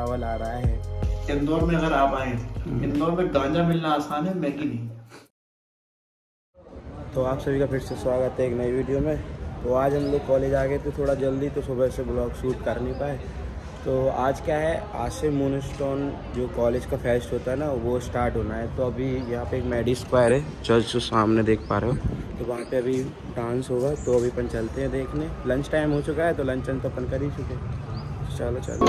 रावल आ रहा है। इंदौर में अगर आप आए, इंदौर में गांजा मिलना आसान है, मैगी नहीं। तो आप सभी का फिर से स्वागत है एक नई वीडियो में। तो आज हम लोग कॉलेज आ गए थे थोड़ा जल्दी, तो सुबह से ब्लॉग शूट कर नहीं पाए। तो आज क्या है, आज से मूनस्टोन जो कॉलेज का फेस्ट होता है ना, वो स्टार्ट होना है। तो अभी यहाँ पे एक मेडी स्क्वायर है, चर्च जो सामने देख पा रहे हो, तो वहाँ पे अभी डांस होगा। तो अभी अपन चलते हैं देखने। लंच टाइम हो चुका है, तो लंच तो अपन कर ही चुके। चलो चलो।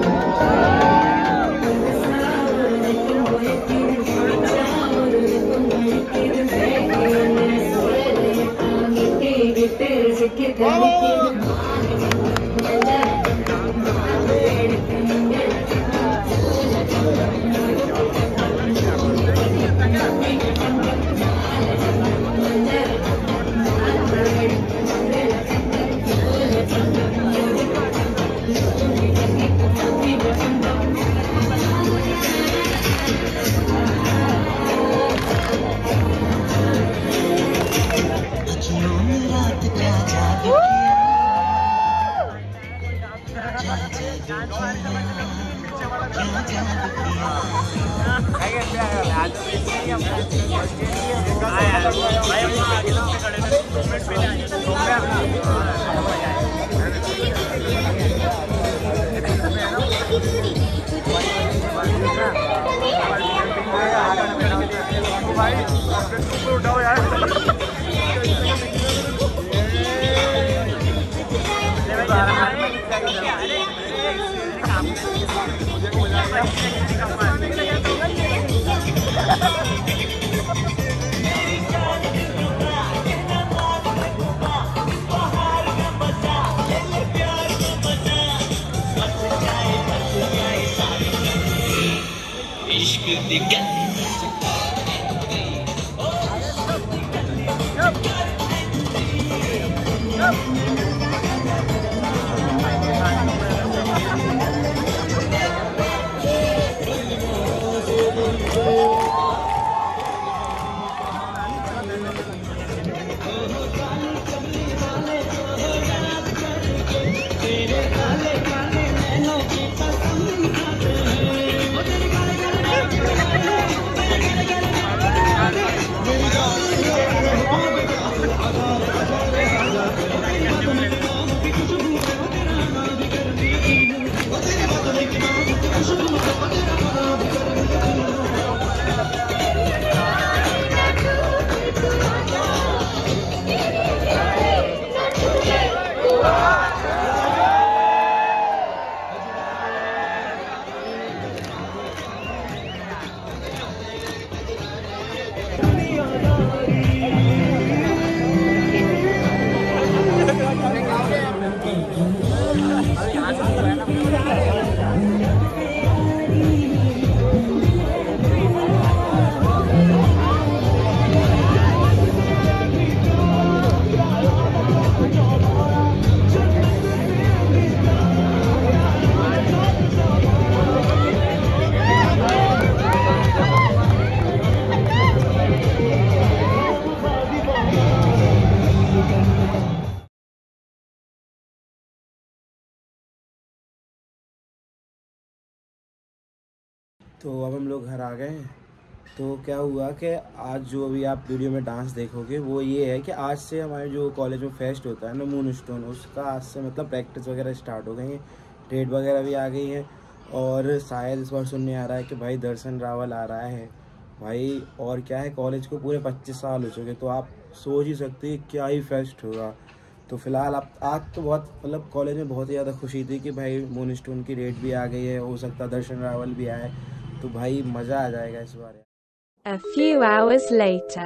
तो अब हम लोग घर आ गए हैं। तो क्या हुआ कि आज जो अभी आप वीडियो में डांस देखोगे वो ये है कि आज से हमारे जो कॉलेज में फेस्ट होता है ना मूनस्टोन, उसका आज से मतलब प्रैक्टिस वगैरह स्टार्ट हो गई है। डेट वगैरह भी आ गई है और शायद इस बार सुनने आ रहा है कि भाई दर्शन रावल आ रहा है भाई। और क्या है, कॉलेज को पूरे 25 साल हो चुके, तो आप सोच ही सकते हैं क्या ही फेस्ट होगा। तो फिलहाल आप आज तो बहुत मतलब कॉलेज में बहुत ही ज़्यादा खुशी थी कि भाई मूनस्टोन की डेट भी आ गई है, हो सकता है दर्शन रावल भी आए, तो भाई मज़ा आ जाएगा इस बार। A few hours later.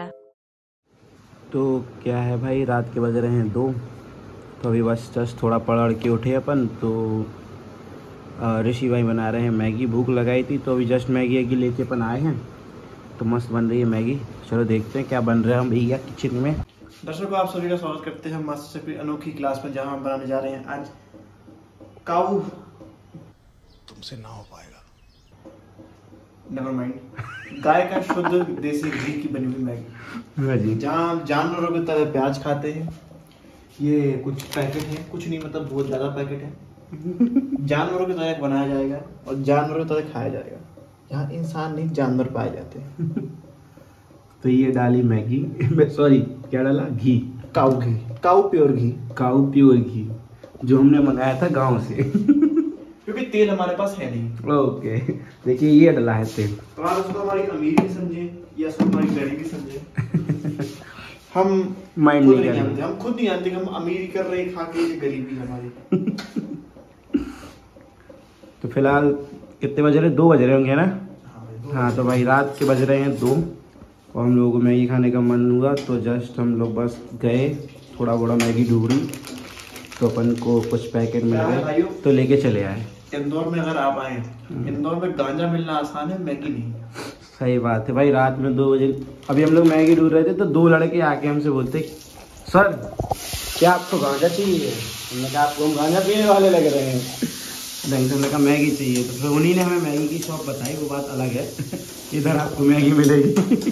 तो क्या है भाई, रात के बज रहे हैं 2। तो अभी बस जस्ट थोड़ा पढ़ के उठे अपन। तो ऋषि भाई बना रहे हैं मैगी, भूख लगाई थी तो अभी जस्ट मैगी लेके अपन आए हैं। तो मस्त बन रही है मैगी। चलो देखते हैं क्या बन रहा है हम भैया किचन में। दर्शकों, आप सभी का स्वागत करते हैं मस्त से अनोखी क्लास में, जहां हम बनाने जा रहे हैं आज काऊ। तुमसे ना हो पाएगा। Never mind. गाय का शुद्ध देसी घी की बनी हुई मैगी, जहाँ जानवरों की तरह प्याज खाते हैं। ये कुछ पैकेट है, कुछ नहीं मतलब बहुत ज़्यादा पैकेट है। जानवरों की तरह बनाया जाएगा और जानवरों की तरह खाया जाएगा। यहाँ इंसान नहीं जानवर पाए जाते हैं। तो ये डाली मैगी, सॉरी क्या डाला, घी, काऊ घी, काऊ प्योर घी, काऊ प्योर घी जो हमने मंगाया था गांव से। क्योंकि तेल हमारे पास है नहीं। ओके, देखिए ये डाला है तेल। तो आप उसको हमारी अमीरी समझे या उसको हमारी गरीबी समझे, हम माइंड नहीं जानते, हम खुद नहीं जानते कि हम अमीरी कर रहे हैं खा के, गरीबी हमारी। तो फिलहाल कितने बज रहे, 2 बज रहे होंगे ना? हाँ तो भाई रात के बज रहे हैं 2 और हम लोगों को मैगी खाने का मन हुआ तो जस्ट हम लोग बस गए, थोड़ा बड़ा मैगी ढूंढी तो अपन को कुछ पैकेट मिल गए तो लेके चले आए। इंदौर में अगर आप आए, इंदौर में गांजा मिलना आसान है, मैगी नहीं। सही बात है भाई। रात में 2 बजे अभी हम लोग मैगी ढूंढ रहे थे तो 2 लड़के आके हमसे बोलते, सर क्या आपको गांजा चाहिए? हमने कहा आपको हम गांजा पीने वाले लग रहे हैं। नहीं, हमने कहा मैगी चाहिए। तो फिर उन्हीं ने हमें मैगी की शॉप बताई, वो बात अलग है। इधर आपको मैगी मिलेगी,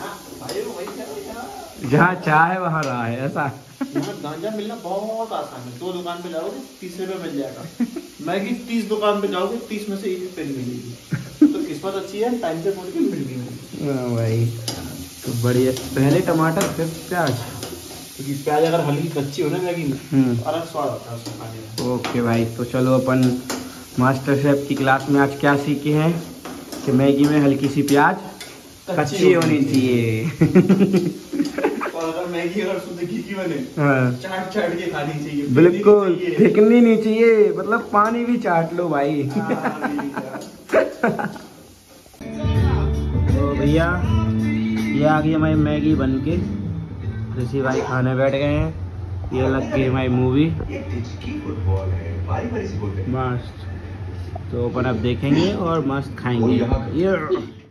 जहाँ चाहे वहाँ रहा है, ऐसा। यहाँ गांजा मिलना बहुत आसान है। 2 दुकान पे जाओगे 30 रुपए मिल जाएगा। मैगी 30 दुकान पे जाओगे 30 में से 1 पेन मिलेगी। तो किस्मत अच्छी है, टाइम पे पहुंच के मिल गई। हाँ भाई, तो बढ़िया। पहले टमाटर फिर प्याज, क्योंकि प्याज अगर हल्की कच्ची हो ना मैगी में तो अलग स्वाद आता है उसको खाने में। ओके भाई, तो चलो अपन मास्टर शेफ की क्लास में आज क्या सीखे हैं कि मैगी में हल्की सी प्याज कच्ची होनी चाहिए। और अगर मैगी अगर शुद्ध घी की बने, हाँ, चाट चाट के खानी चाहिए, बिल्कुल फेंकनी नहीं चाहिए, मतलब पानी भी चाट लो भाई। तो भैया ये आ गई हमारी मैगी बन के, ऋषि भाई खाने बैठ गए हैं। ये लग गई हमारी मूवी मस्त, तो अपन अब देखेंगे और मस्त खाएंगे। ये